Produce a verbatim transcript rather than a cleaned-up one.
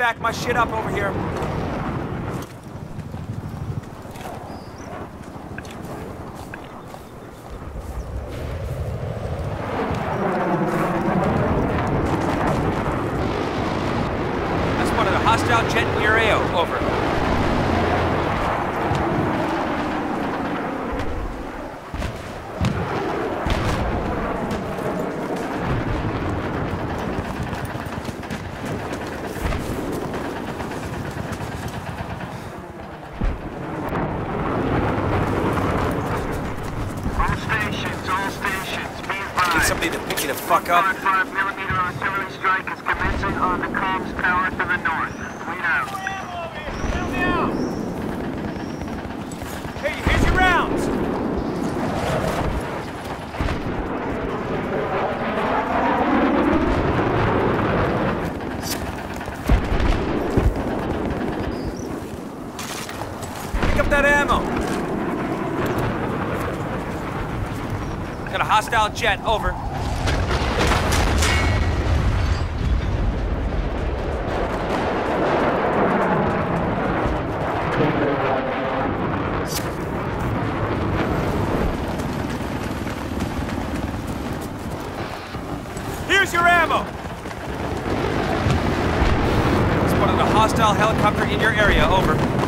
back my shit up over here. That's one of the hostile jet in your A O. Over. Somebody to pick you the fuck up. five millimeter artillery strike is commencing on the comms tower to the north. Clean out. Help me out! Hey, here's your rounds! Pick up that ammo! Got a hostile jet, over. Here's your ammo! Spotted a hostile helicopter in your area, over.